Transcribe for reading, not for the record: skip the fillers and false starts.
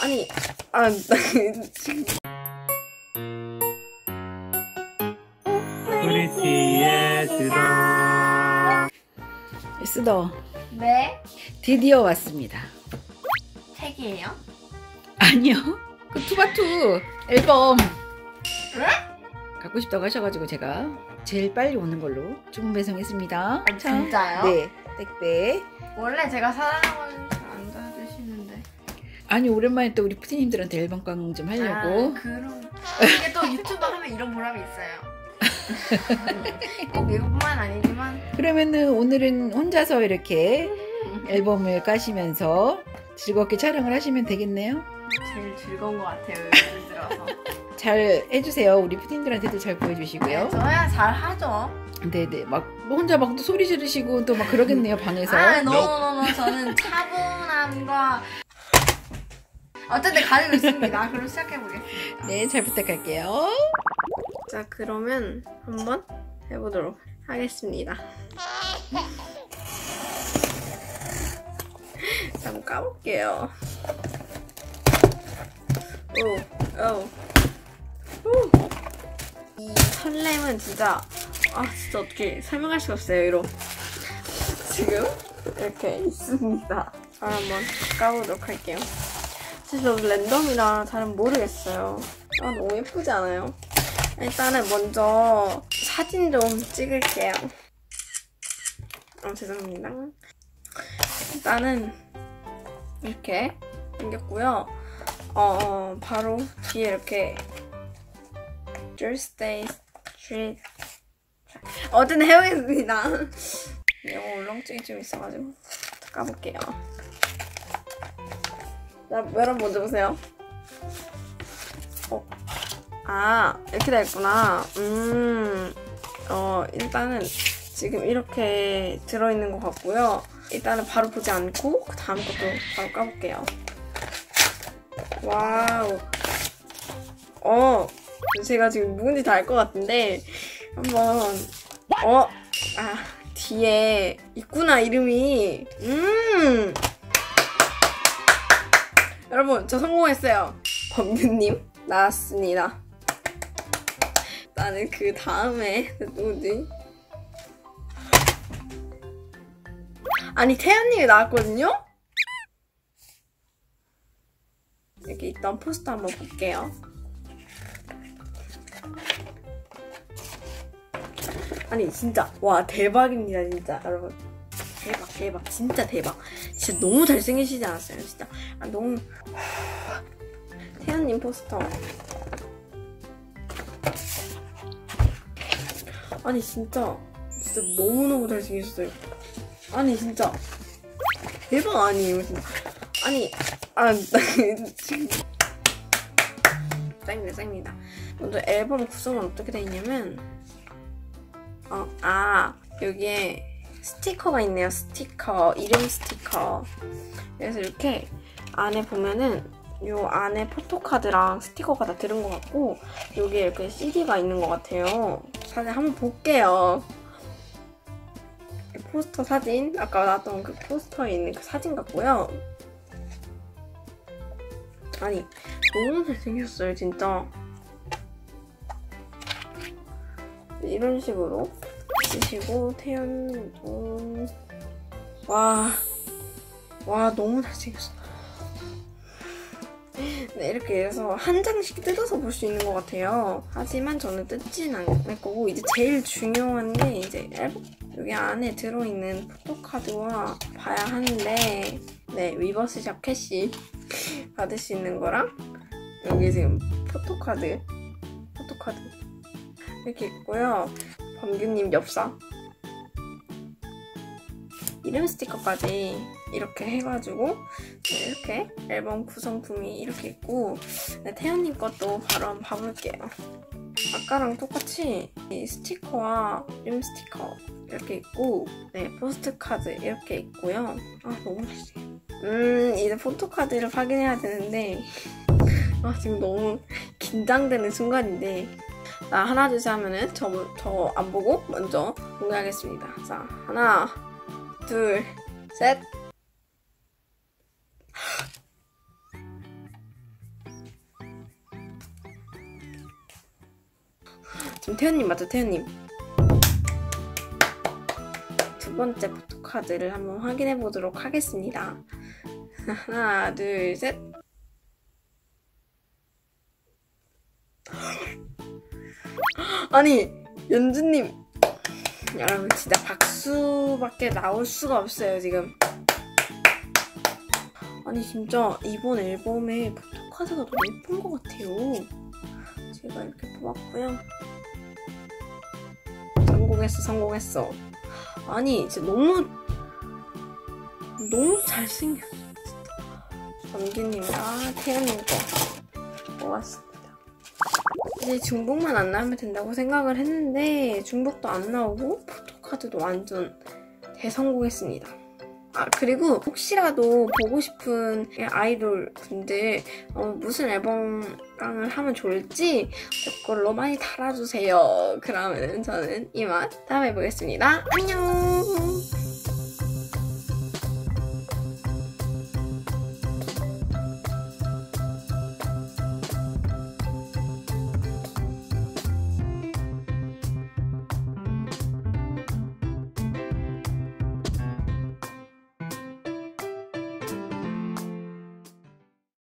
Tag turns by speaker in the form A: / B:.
A: 아니,
B: 프리티의
C: 에스더,
A: 네?
C: 드디어 왔습니다.
A: 책이에요?
C: 아니요, 그 투바투 앨범
A: 왜?
C: 갖고 싶다고 하셔가지고 제가 제일 빨리 오는 걸로 주문 배송했습니다.
A: 아, 진짜요?
C: 네, 택배.
A: 원래 제가 사랑하는 안 사주시는데.
C: 아니, 오랜만에 또 우리 푸디님들한테 앨범 깡 좀 하려고.
A: 그럼 이게 또 유튜버 하면 이런 보람이 있어요. 꼭 이것뿐만 아니지만.
C: 그러면은 오늘은 혼자서 이렇게 앨범을 까시면서 즐겁게 촬영을 하시면 되겠네요.
A: 제일 즐거운 것 같아요, 요즘 들어서.
C: 잘 해주세요. 우리 푸디님들한테도 잘 보여주시고요.
A: 저야 잘 하죠.
C: 네네, 막 혼자 막 또 소리 지르시고 또 막 그러겠네요, 방에서.
A: 너무 저는 차분함과 어쨌든 가지고 있습니다. 그럼 시작해보겠습니다.
C: 네, 잘 부탁할게요.
A: 자, 그러면 한번 해보도록 하겠습니다. 자, 한번 까볼게요. 이 설렘은 진짜 진짜 어떻게 설명할 수가 없어요. 이러 지금 이렇게 있습니다. 자, 한번 까보도록 할게요. 사실 너무 랜덤이라 잘은 모르겠어요. 너무 예쁘지 않아요? 일단은 먼저 사진 좀 찍을게요. 죄송합니다. 일단은 이렇게 생겼고요. 바로 뒤에 이렇게 Thursday Street 어쨌든 해보겠습니다. 영어 울렁증이 좀 있어가지고 까볼게요. 자, 여러분 먼저 보세요. 이렇게 돼있구나. 일단은 지금 이렇게 들어있는 것 같고요. 일단은 바로 보지 않고 그 다음 것도 바로 까볼게요. 와우. 제가 지금 누군지 다 알 것 같은데 한번 뒤에 있구나, 이름이. 여러분, 저 성공했어요. 범규님 나왔습니다. 나는 그 다음에 누구지? 아니, 태연님이 나왔거든요? 여기 있던 포스터 한번 볼게요. 아니, 진짜 와, 대박입니다, 진짜. 여러분, 대박, 진짜 대박. 진짜 너무 잘생기시지 않았어요? 진짜 너무. 태연님 포스터. 아니, 진짜 너무너무 잘생겼어요. 아니, 진짜 대박 아니에요, 진짜. 아니, 짱입니다. 먼저 앨범 구성은 어떻게 되어 있냐면, 여기에 스티커가 있네요. 스티커, 이름 스티커. 그래서 이렇게 안에 보면은 요 안에 포토카드랑 스티커가 다 들은 것 같고, 여기에 이렇게 CD가 있는 것 같아요. 사진 한번 볼게요. 포스터 사진, 아까 나왔던 그 포스터에 있는 그 사진 같고요. 아니, 너무 잘생겼어요, 진짜. 이런 식으로 쓰시고, 태연도 와, 너무 잘생겼어. 네, 이렇게 해서 한 장씩 뜯어서 볼 수 있는 것 같아요. 하지만 저는 뜯지는 않을 거고, 이제 제일 중요한 게 이제 앨범. 여기 안에 들어있는 포토카드와 봐야 하는데, 네, 위버스샵 캐시 받을 수 있는 거랑, 여기 지금 포토카드 이렇게 있고요. 범규님 엽사, 이름 스티커까지 이렇게 해가지고, 네, 이렇게 앨범 구성품이 이렇게 있고, 네, 태연님 것도 바로 한번 봐볼게요. 아까랑 똑같이 이 스티커와 이름 스티커 이렇게 있고, 네, 포스트카드 이렇게 있고요. 너무 맛있어요. 이제 포토카드를 확인해야 되는데, 지금 너무 긴장되는 순간인데, 자, 하나, 둘, 셋 하면은 저 안 보고 먼저 공개하겠습니다. 자, 하나, 둘, 셋. 지금 태연님 맞죠? 태연님. 두 번째 포토카드를 한번 확인해 보도록 하겠습니다. 하나, 둘, 셋. 아니, 연주님. 여러분, 진짜 박수밖에 나올 수가 없어요, 지금. 아니, 진짜 이번 앨범에 포토카드가 너무 예쁜 것 같아요. 제가 이렇게 뽑았고요. 성공했어. 아니, 진짜 너무 잘생겼어, 진짜. 원기님이랑 태연님 거 뽑았습니다. 이제 중복만 안 나오면 된다고 생각을 했는데 중복도 안 나오고 포토카드도 완전 대성공했습니다. 아, 그리고 혹시라도 보고 싶은 아이돌 분들 무슨 앨범깡을 하면 좋을지 댓글로 많이 달아주세요. 그러면은 저는 이만 다음에 보겠습니다. 안녕.